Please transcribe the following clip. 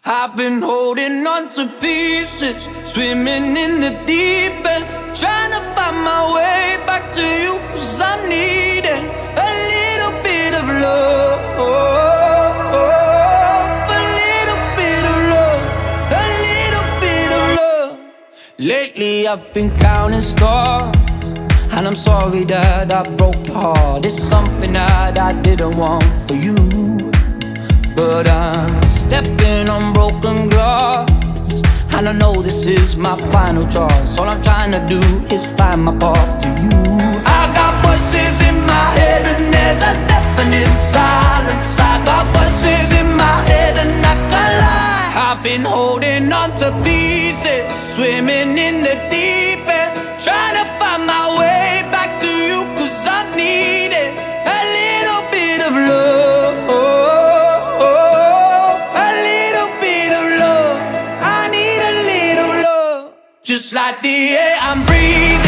I've been holding on to pieces, swimming in the deep end, trying to find my way back to you, 'cause I'm needing a little bit of love, a little bit of love, a little bit of love. Lately I've been counting stars, and I'm sorry that I broke your heart. It's something that I didn't want for you, but I'm stepping on broken glass, and I know this is my final choice. All I'm trying to do is find my path to you. I got voices in my head and there's a deafening silence. I got voices in my head and I can't lie. I've been holding on to pieces, swimming in the deep end, trying to find my way back to you, 'cause I'm needing a little bit of love, a little bit of love. I need a little love. Just like the air I'm breathing,